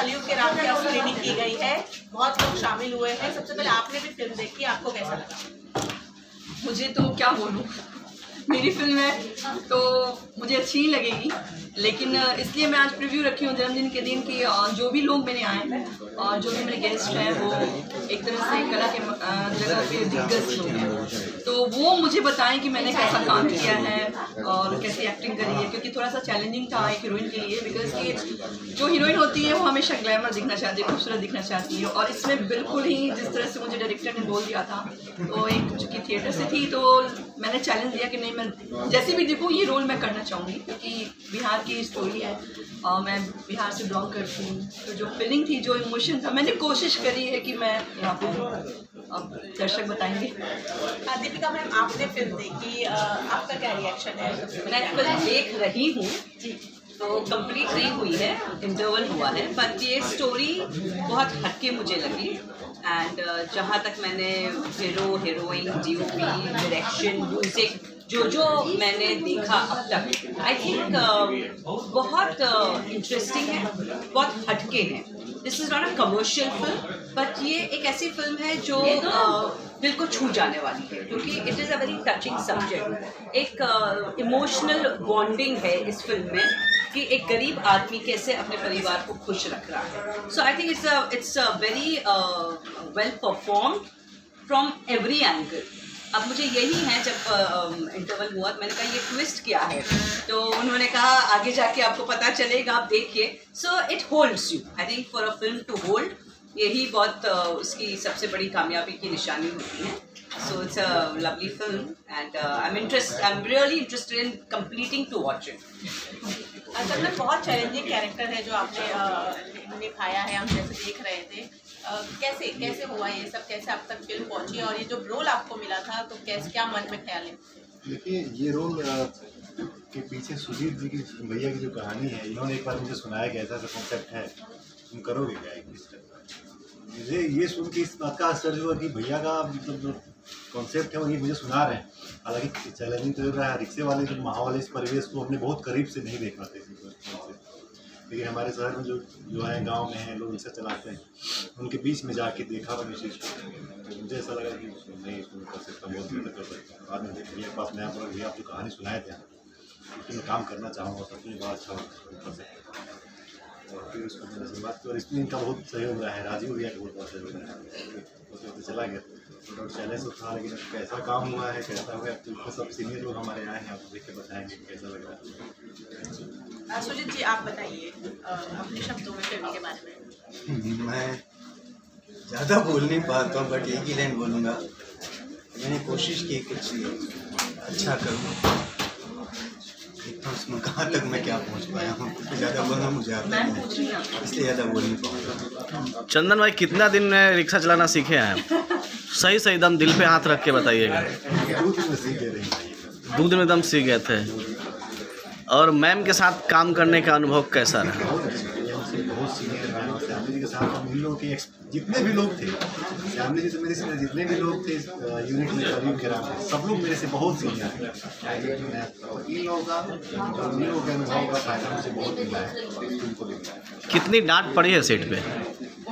कलयुग के राम की स्क्रीनिंग की गई है, बहुत लोग शामिल हुए हैं। सबसे पहले आपने भी फिल्म देखी, आपको कैसा लगा? मुझे तो क्या बोलूँ, मेरी फिल्म है तो मुझे अच्छी ही लगेगी, लेकिन इसलिए मैं आज प्रीव्यू रखी हूँ जन्मदिन के दिन की। जो भी लोग मैंने आए हैं और जो भी मेरे गेस्ट हैं वो एक तरह से कला के जगह पे दिग्गज लोग हैं, तो वो मुझे बताएं कि मैंने कैसा काम किया है और कैसी एक्टिंग करी है, क्योंकि थोड़ा सा चैलेंजिंग था एक हीरोइन के लिए, बिकॉज कि जो हीरोइन होती है वो हमेशा ग्लैमर दिखना चाहती है, खूबसूरत दिखना चाहती है, और इसमें बिल्कुल ही जिस तरह से मुझे डायरेक्टर ने बोल दिया था, तो एक चूँकि थिएटर से थी तो मैंने चैलेंज दिया कि नहीं, मैं जैसे भी देखूँ ये रोल मैं करना चाहूँगी, क्योंकि बिहार की स्टोरी है और मैं बिहार से बिलोंग करती हूँ, तो जो फीलिंग थी, जो इमोशन था, मैंने कोशिश करी है कि मैं यहाँ पे, अब दर्शक बताएंगे। दीपिका मैम, आपने फिल्म देखी, आपका क्या रिएक्शन है? मैं फिल्म देख रही हूँ तो कंप्लीट नहीं हुई है, इंटरवल हुआ है, बट ये स्टोरी बहुत हटके मुझे लगी। एंड जहाँ तक मैंने hero heroine, DOP, direction, music जो मैंने देखा अब तक, आई थिंक बहुत इंटरेस्टिंग है, बहुत हटके हैं। This is not a commercial film, but ये एक ऐसी फिल्म है जो दिल को छू जाने वाली है, क्योंकि it is a very touching subject. एक इमोशनल बॉन्डिंग है इस फिल्म में कि एक गरीब आदमी कैसे अपने परिवार को खुश रख रहा है। So I think it's a very well performed from every angle. अब मुझे यही है, जब इंटरवल हुआ तो मैंने कहा ये ट्विस्ट क्या है, तो उन्होंने कहा आगे जाके आपको पता चलेगा, आप देखिए। So it holds you, I think for a film to hold, यही बहुत उसकी सबसे बड़ी कामयाबी की निशानी होती है। So it's a lovely film and I am really interested in completing to watch it. असल में बहुत चैलेंजिंग कैरेक्टर है जो आपने निभाया है, हम जैसे देख रहे थे। कैसे हुआ ये सब, कैसे आप तक फिल्म पहुंची, और ये जो रोल आपको मिला था तो कैसे, क्या मन में ख्याल है? देखिए, ये रोल के पीछे सुधीर जी की, भैया की जो कहानी है, इन्होंने एक बार मुझे सुनाया कि ऐसा कॉन्सेप्ट है, तुम करोगे क्या इस टाइप का। मुझे ये सुन के इस बात का आश्चर्य हुआ कि भैया का मतलब जो कॉन्सेप्ट है वो ये मुझे सुना रहे हैं। हालांकि चैलेंजिंग तो रहा है, रिक्शे वाले जो माहौल, इस परिवेश को हमने बहुत करीब से नहीं देख पाते थे, लेकिन हमारे शहर में जो है, गांव में है, लोग रिक्शा चलाते हैं, उनके बीच में जाके देखा मैंने चीज़ को, तो मुझे ऐसा लगा कि नहीं, इसको कर सकता, बहुत बेहतर कर सकता। बाद में भैया के पास नया प्रोडक्ट, भैया आप जो कहानी सुनाए थे उसमें मैं काम करना चाहूँगा, सबसे बड़ा अच्छा कर सकता। और फिर उसको मैंने से बात की, और इसमें इनका बहुत सहयोग रहा है, राजीव भैया का बहुत बड़ा सहयोग रहा है, उसमें चला गया। तो चैलेंज तो था, लेकिन कैसा काम हुआ है, कैसा हुआ है, तो सब सीनियर लोग हमारे आए हैं, आपको देख के बताएंगे कैसा लग रहा है। सुजीत जी, आप बताइए अपने शब्दों में फिल्म के बारे में। मैं ज़्यादा बोल नहीं पाता हूँ, बट एक ही लाइन बोलूँगा, मैंने कोशिश की कुछ अच्छा करूँ, तो उसमें कहाँ तक मैं क्या पहुँच पाया हूँ, ज़्यादा बोलना मुझे आता है, इसलिए ज़्यादा बोल नहीं पाऊँगा। चंदन भाई, कितना दिन में रिक्शा चलाना सीखे हैं? सही सही दम दिल पे हाथ रख के बताइएगा। 2 दिन में सीख गए, 2 दिन में दम सीख गए थे। और मैम के साथ काम करने का अनुभव कैसा रहा? बहुत सीनियर मैम, श्यामली जी के साथ हम इन लोगों के जितने भी लोग थे, श्यामली जी से मेरे से जितने भी लोग थे यूनिट में, करीब के राम, सब लोग मेरे से बहुत सीनियर थे। इन लोगों का अनुभव का फायदा मुझे बहुत मिला है। कितनी डांट पड़ी है सेट पे?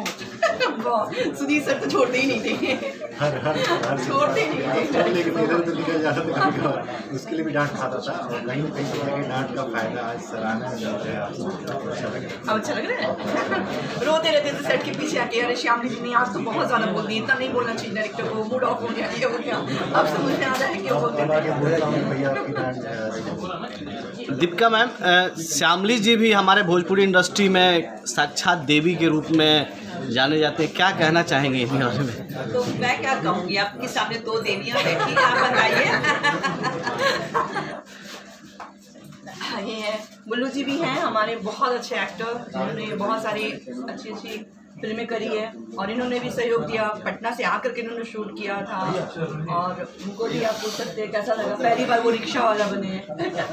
सुधीर सर तो छोड़ते ही नहीं थे, छोड़ते ही नहीं थे, लेकिन इधर उधर निकल जाता था, उसके लिए भी डांट खाता था, और कहीं कहीं डांट का फायदा आज सराहना में मिल रहा है। अब अच्छा लग रहा है। रोते रहते थे सेट के पीछे आके, अरे श्यामली जी ने आज तो बहुत ज़्यादा बोल दी, इतना नहीं बोलना चाहिए डायरेक्टर को, मूड ऑफ हो गया, ये हो गया। अब समझ में आ रहा है क्यों बोलते थे। दीपिका मैम, श्यामली जी भी हमारे भोजपुरी इंडस्ट्री में साक्षात देवी के रूप में जाने जाते हैं, क्या कहना चाहेंगे इस बारे में? तो मैं क्या कहूँगी, आपके सामने 2 देवियाँ बैठी हैं, आप बताइए। ये है बुल्लू जी भी हैं हमारे बहुत अच्छे एक्टर, जिन्होंने बहुत सारी अच्छी फिल्में करी है और इन्होंने भी सहयोग दिया। पटना से आकर के इन्होंने शूट किया था और उनको भी आप पूछ सकते हैं कैसा लगा, पहली बार वो रिक्शा वाला बने हैं।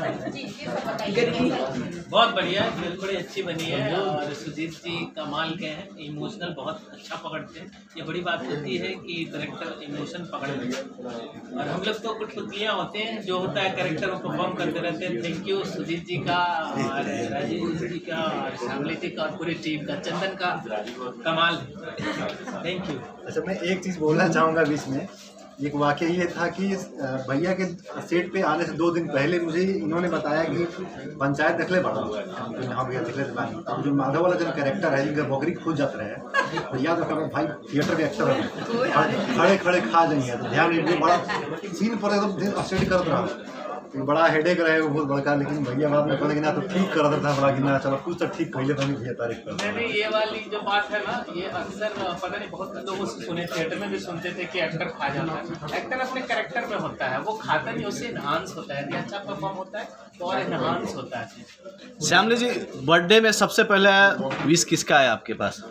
बहुत बढ़िया, फिल्म बड़ी अच्छी बनी है और सुजीत जी कमाल के हैं, इमोशनल बहुत अच्छा पकड़ते हैं। ये बड़ी बात होती है कि डायरेक्टर इमोशन पकड़ लेते हैं और हम लोग तो कुटपुतलियाँ होते हैं, जो होता है कैरेक्टर को परफॉर्म करते रहते हैं। थैंक यू सुजीत जी का और राजीव जी का और श्यामली जी का और पूरी टीम का, चंदन का कमाल। Thank you. अच्छा, मैं एक चीज़ बोलना चाहूँगा बीच में। एक वाक़या ये था कि भैया के सेट पे आने से 2 दिन पहले मुझे इन्होंने बताया कि पंचायत देखले बड़ा हुआ है। हाँ भैया देखले बानी। अब जो माधव वाला जो कैरेक्टर है जिनका बकरी खुद जाता है तो याद रखा भाई थिएटर के एक्टर है, खड़े खड़े खा जाइए तो ध्यान एकदम बड़ा सीन पर एकदम स्टडी करते रहा। तो बड़ा हेडेक रहे वो बहुत बड़का, लेकिन भैया बाद में कहते कि ना तो ठीक कर देता बड़ा कि ना चलो कुछ तो ठीक पहले तो नहीं भैया तारीफ कर। नहीं, ये वाली जो बात है ना, ये अक्सर पता नहीं बहुत लोगों से सुने, थिएटर में भी सुनते थे कि एक्टर खा जाता है। एक्टर अपने कैरेक्टर में होता है, वो खाता नहीं, उससे इन्हांस होता है। यदि अच्छा परफॉर्म होता है तो और इन्हांस होता है। श्यामली जी, बर्थडे में सबसे पहले विश किसका है आपके पास?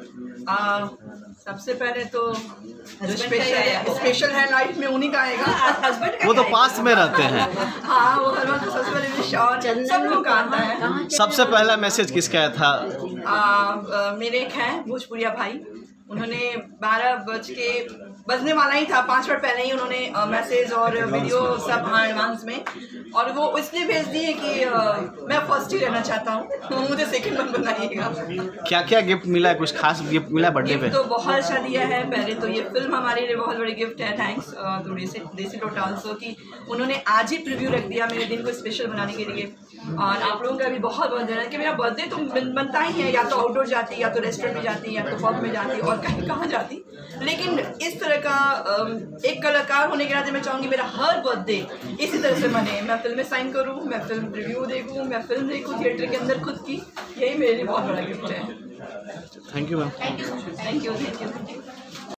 सबसे पहले तो स्पेशल है लाइफ में उन्हीं का आएगा। वो तो पास में रहते हैं। हाँ, वो हर वक्त सबसे पहले विश और सब लोग का आता है। सबसे पहला मैसेज किसका था? मेरे एक हैं भोजपुरिया भाई, उन्होंने 12 बजने वाला ही था, 5 मिनट पहले ही उन्होंने मैसेज और वीडियो सब एडवांस में, और वो इसलिए भेज दिए कि मैं फर्स्ट ही रहना चाहता हूँ, मुझे सेकंड वन बनाइएगा। क्या क्या गिफ्ट मिला है? कुछ खास गिफ्ट मिला बर्थडे पे? तो बहुत अच्छा दिया है। पहले तो ये फिल्म हमारे लिए बहुत बड़ी गिफ्ट है। थैंक्स टू देसी टोटा ऑल्सो कि उन्होंने आज ही प्रीव्यू रख दिया मेरे दिन को स्पेशल बनाने के लिए। और आप लोगों का भी बहुत बहुत धन्यवाद कि मेरा बर्थडे तो बनता ही है, या तो आउटडोर जाती, या तो रेस्टोरेंट में जाती, या तो पब में जाती और कहीं कहाँ जाती, लेकिन इस तरह का एक कलाकार होने के नाते मैं चाहूँगी मेरा हर बर्थडे इसी तरह से मने। मैं फिल्में साइन करूँ, मैं फिल्म रिव्यू देखूँ, मैं फिल्म देखूँ थिएटर के अंदर खुद की, यही मेरे लिए बहुत बड़ा गिफ्ट है। Thank you ma'am. Thank you.